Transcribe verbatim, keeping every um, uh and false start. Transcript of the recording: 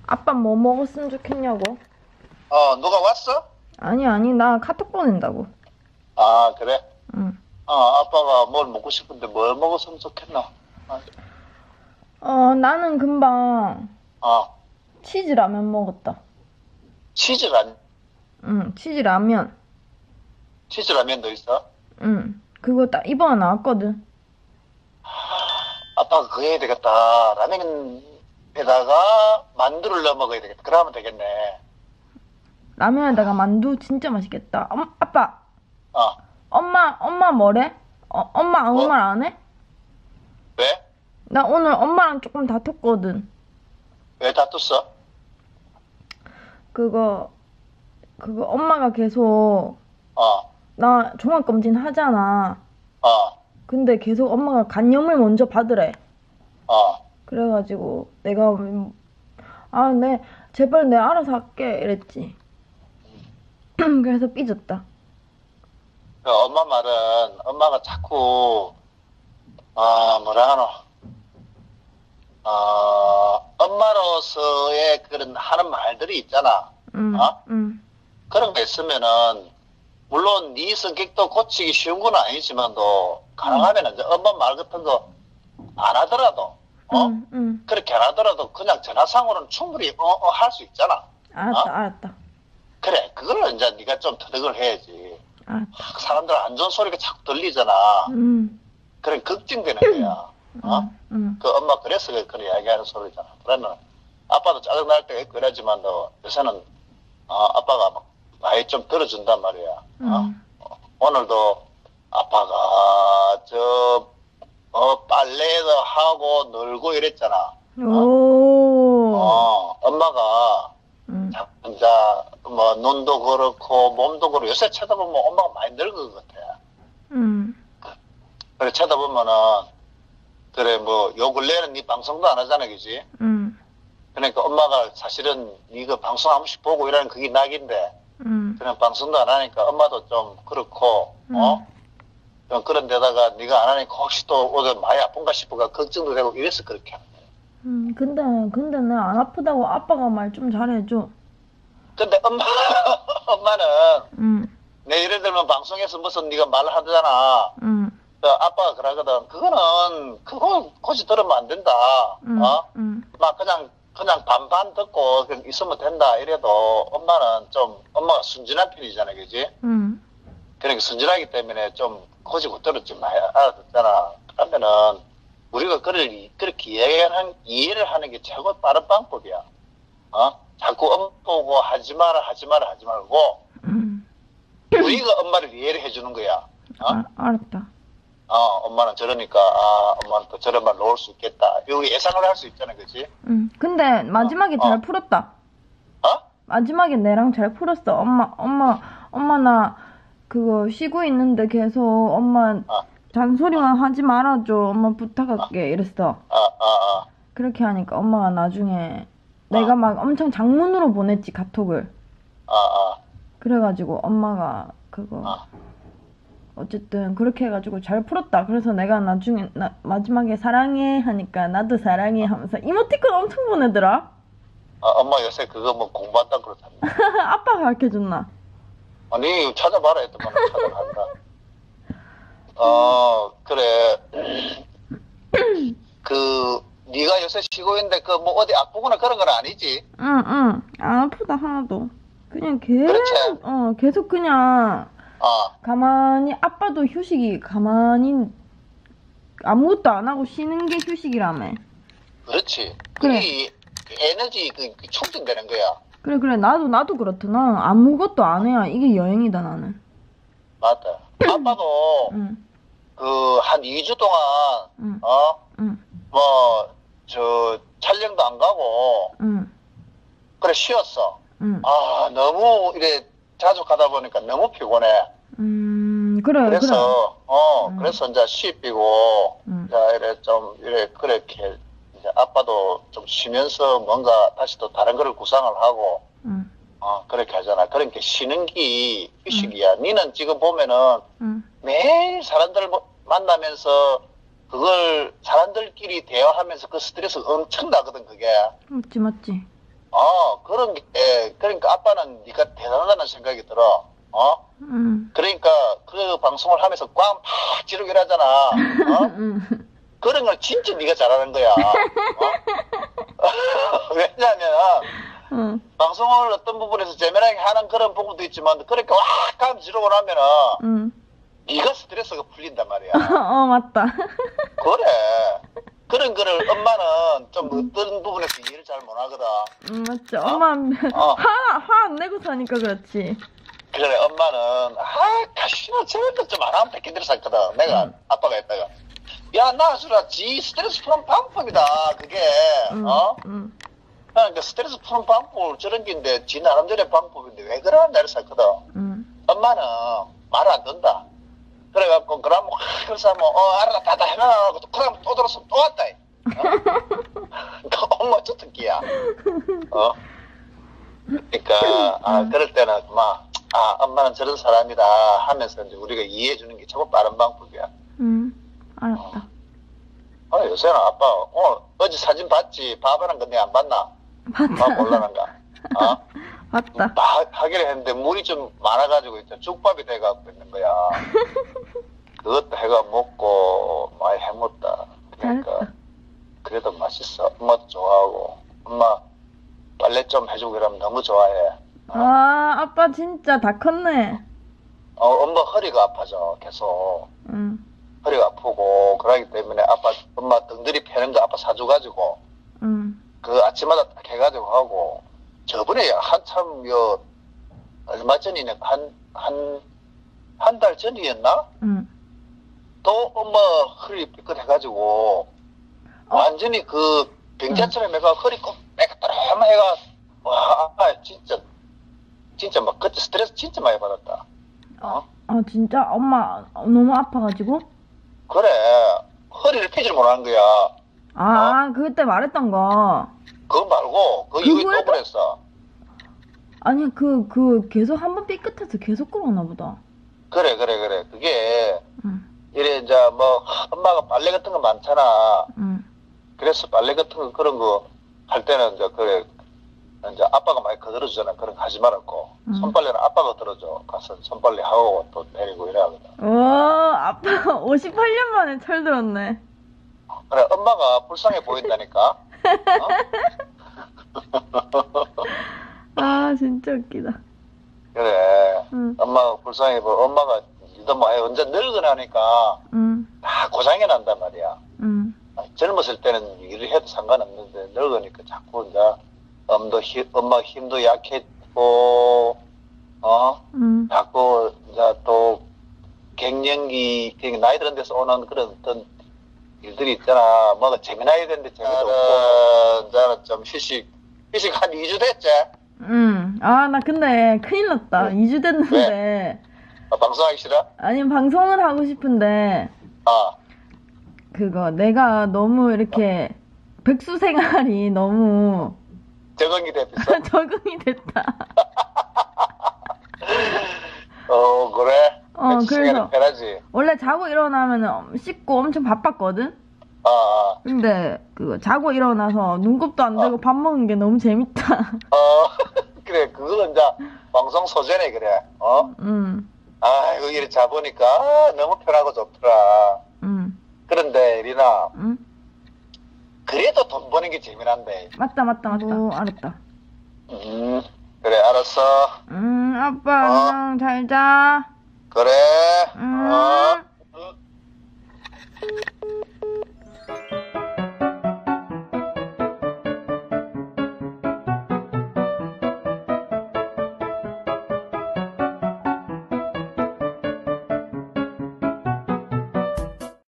아빠 뭐 먹었으면 좋겠냐고? 어, 누가 왔어? 아니, 아니, 나 카톡 보낸다고. 아, 그래? 응. 어, 아빠가 뭘 먹고 싶은데 뭘 먹었으면 좋겠나? 어, 어, 나는 금방 어, 치즈 라면 먹었다. 치즈라면, 응, 치즈 라면. 치즈라면도 있어? 응. 그거 딱 이번에 나왔거든. 아빠가 그거 해야 되겠다. 라면에다가 만두를 넣어 먹어야 되겠다. 그러면 되겠네. 라면에다가 만두 진짜 맛있겠다. 엄, 아빠, 어, 엄마, 엄마 뭐래? 어, 엄마 아무 뭐? 말 안 해? 왜? 나 오늘 엄마랑 조금 다퉜거든. 왜 다퉜어? 그거, 그거 엄마가 계속, 어, 나 종합검진 하잖아. 어, 근데 계속 엄마가 간염을 먼저 받으래. 어. 그래가지고 내가 음, 아, 네, 제발 내 알아서 할게 이랬지. 그래서 삐졌다. 그 엄마 말은 엄마가 자꾸, 아, 뭐라 하노. 어, 엄마로서의 그런 하는 말들이 있잖아. 응, 어? 응, 그런 거 있으면은, 물론 네 성격도 고치기 쉬운 건 아니지만도, 가능하면 이제 엄마 말 같은 거 안 하더라도, 어? 응, 응. 그렇게 안 하더라도 그냥 전화상으로는 충분히 어, 어, 할 수 있잖아. 알았다, 어? 알았다, 그래, 그걸 이제 네가 좀 터득을 해야지. 알았다. 사람들 안 좋은 소리가 자꾸 들리잖아. 응, 그래, 걱정되는 거야. 어? 응, 응, 그 엄마 그래서 그런 이야기하는 소리잖아. 그러면 아빠도 짜증날 때가 있고 이러지만도 요새는 어, 아빠가 막 많이 좀 들어준단 말이야. 어? 응. 어, 오늘도 아빠가 저 어, 빨래도 하고 놀고 이랬잖아. 어? 오, 어, 엄마가 응, 혼자 뭐 눈도 그렇고 몸도 그렇고 요새 쳐다보면 엄마가 많이 늙은 것 같아. 응, 그래 쳐다보면은 그래 뭐 요 근래는 네 방송도 안 하잖아, 그지? 응, 그러니까 엄마가 사실은 이거 방송 한 번씩 보고 이러는 그게 낙인데 응, 그냥 방송도 안 하니까 엄마도 좀 그렇고 어? 응, 좀 그런 데다가 네가 안 하니까 혹시 또 오늘 많이 아픈가 싶어가 걱정도 되고 이래서 그렇게 하는 거야. 응. 근데, 근데 내 안 아프다고 아빠가 말 좀 잘해줘. 근데 엄마 엄마는 응, 내 예를 들면 방송에서 무슨 네가 말을 하잖아. 응, 그 아빠가 그러거든. 그거는 그거 굳이 들으면 안 된다. 응, 어? 응, 막 그냥 그냥 반반 듣고 그냥 있으면 된다 이래도 엄마는 좀 엄마가 순진한 편이잖아, 그지? 응, 그러니까 순진하기 때문에 좀 고지고 들었지 많이 알아듣잖아. 그러면은 우리가 그를 그렇게 이해를, 이해를 하는 게 최고 빠른 방법이야. 어? 자꾸 엄마 보고 하지 마라 하지 마라 하지 말고 응. 우리가 엄마를 이해를 해주는 거야. 어? 아, 알았다. 어, 엄마는 저러니까 아 엄마는 또 저런 말 놓을 수 있겠다. 여기 예상을 할 수 있잖아, 그치? 응. 근데 마지막에 어, 잘 어, 풀었다. 어? 마지막에 내랑 잘 풀었어. 엄마, 엄마, 엄마 나 그거 쉬고 있는데 계속 엄마 어, 잔소리만 하지 말아줘. 엄마 어, 부탁할게. 이랬어. 어, 어, 그렇게 하니까 엄마가 나중에 어, 내가 막 엄청 장문으로 보냈지, 카톡을. 어, 어, 그래가지고 엄마가 그거 어. 어쨌든 그렇게 해가지고 잘 풀었다. 그래서 내가 나중에 나, 마지막에 사랑해 하니까 나도 사랑해 하면서 이모티콘 엄청 보내더라. 어, 엄마 요새 그거 뭐 공부한다 그러잖아. 아빠가 가르쳐줬나? 아니 찾아봐라 했더만 찾아간다. 어 그래 그 네가 요새 쉬고 있는데 그 뭐 어디 아프거나 그런 건 아니지? 응, 응. 안 아프다, 하나도. 그냥 그렇지? 계속, 어, 계속 그냥, 어 가만히, 아빠도 휴식이 가만히 아무것도 안 하고 쉬는 게 휴식이라며. 그렇지. 그래. 그게 에너지 그, 그 충전되는 거야. 그래, 그래. 나도, 나도 그렇더나. 아무것도 안 해야 이게 여행이다, 나는. 맞다. 아빠도 응, 그 한 이 주 동안 응, 어 응, 뭐 저 촬영도 안 가고 응, 그래 쉬었어. 응. 아 너무 이래 자주 가다 보니까 너무 피곤해. 음, 그래, 그래. 그래서 어 응, 그래서 이제 쉬피고 응, 자 이래 좀 이래 그렇게 이제 아빠도 좀 쉬면서 뭔가 다시 또 다른 거를 구상을 하고 응, 어 그렇게 하잖아. 그러니까 쉬는 게 응, 휴식이야. 니는 지금 보면은 응. 매일 사람들 뭐 만나면서 그걸 사람들끼리 대화하면서 그 스트레스 엄청 나거든 그게. 맞지, 맞지. 어, 그런 게, 예, 그러니까 아빠는 네가 대단하다는 생각이 들어. 어? 응. 그러니까 그 방송을 하면서 꽝 팍 지르게 하잖아. 어? 응. 그런 걸 진짜 네가 잘하는 거야. 어? 왜냐하면 응. 방송을 어떤 부분에서 재미나게 하는 그런 부분도 있지만 그렇게 확 감 지르고 나면은 응. 네가 스트레스가 풀린단 말이야. 어, 맞다. 그래. 그런 거를 엄마는 좀 어떤 부분에서 이해를 잘 못하거든. 응, 맞죠. 어? 엄마, 어. 화, 화 안 내고 사니까 그렇지. 그래, 엄마는, 아, 가시나, 저것도 좀 안 하면 백기들이 살거든. 내가, 응. 아빠가 했다가. 야, 나주라, 지 스트레스 푸는 방법이다, 그게. 응. 어? 응. 그러니까 스트레스 푸는 방법을 저런 게인데, 지 나름대로의 방법인데, 왜 그러는 나를 살거든. 응. 엄마는 말 안 듣는다. 그래갖고, 그러면, 와, 그래서 뭐, 어, 알아, 다다 해놔. 또, 그러면 또 들었으면 또 왔다. 어? 그 엄마 주특기야. 어? 그러니까, 아, 그럴 때는, 막, 아, 엄마는 저런 사람이다 하면서 이제 우리가 이해해주는 게 최고 빠른 방법이야. 응. 알았다. 아, 요새는 아빠, 오늘, 어제 사진 봤지? 밥하는 건데 안 봤나? 밥 봤다. 올라는가? 어? 봤다. 하, 하기로 했는데 물이 좀 많아가지고 있잖아. 죽밥이 돼갖고 있는 거야. 그것도 해가 먹고 많이 해먹었다. 그러니까 잘했다. 그래도 맛있어. 엄마도 좋아하고 엄마 빨래 좀 해주고 이러면 너무 좋아해. 아, 아빠 진짜 다 컸네. 어, 엄마 허리가 아파져 계속. 응. 허리가 아프고 그러기 때문에 아빠 엄마 등들이 패는 거 아빠 사줘가지고 응. 그 아침마다 딱 해가지고 하고 저번에 한참 요 얼마 전이네 한한 한 달 전이었나? 응. 또 엄마 허리 삐끗해가지고 완전히 그 병자처럼 해가 허리 꼭 빽끗하면 해가 와 아빠 진짜 진짜 막 그때 스트레스 진짜 많이 받았다. 어? 아, 진짜? 엄마 너무 아파가지고? 그래 허리를 펴질 못하는 거야. 아, 그때 말했던 거. 그거 말고 그 이후에 그거에도? 또 그랬어. 아니, 그, 그, 계속 한 번 삐끗해서 계속 그러나 보다. 그래 그래 그래 그게 응. 이래 이제 뭐 엄마가 빨래 같은 거 많잖아. 응. 그래서 빨래 같은 거 그런 거 할 때는 이제 그래 이제 아빠가 많이 거들어주잖아. 그런 거 하지 말았고 음. 손빨래는 아빠가 들어줘. 가서 손빨래 하고 또 내리고 이래 하거든. 오, 아빠 오십팔 년 만에 철들었네. 그래 엄마가 불쌍해 보인다니까. 어? 아, 진짜 웃기다. 그래 응. 엄마가 불쌍해 보. 엄마가 니도 뭐 해. 언제 늙어나니까 응. 다 고장이 난단 말이야. 응. 젊었을 때는 일을 해도 상관없는데 늙으니까 자꾸 이제 엄도 힘, 엄마 힘도 약했고 어 응. 자꾸 이제 또 갱년기 나이 드는 데서 오는 그런 어떤 일들이 있잖아. 뭐가 재미나야 되는데 재미도 없고 이제는 좀 휴식 휴식 한 이 주 됐지? 응. 아, 나 근데 큰일 났다. 응. 이 주 됐는데. 어, 방송하기 싫어? 아니, 방송은 하고 싶은데, 어. 그거, 내가 너무 이렇게, 백수 생활이 너무 적응이 됐어? 적응이 됐다. 어 그래? 어, 그래서. 편하지? 원래 자고 일어나면 씻고 엄청 바빴거든? 어, 어. 근데, 그거, 자고 일어나서 눈곱도 안 들고 밥 먹는 게 너무 재밌다. 어, 그래, 그거는 이제 방송 소재네, 그래. 어? 응. 아이고, 이렇게 자보니까 아, 너무 편하고 좋더라. 응. 그런데, 리나, 응? 그래도 돈 버는 게 재미난데. 맞다, 맞다, 맞다. 오, 알았다. 음, 그래, 알았어. 응, 아빠, 어? 안녕, 잘 자. 그래, 응. 어?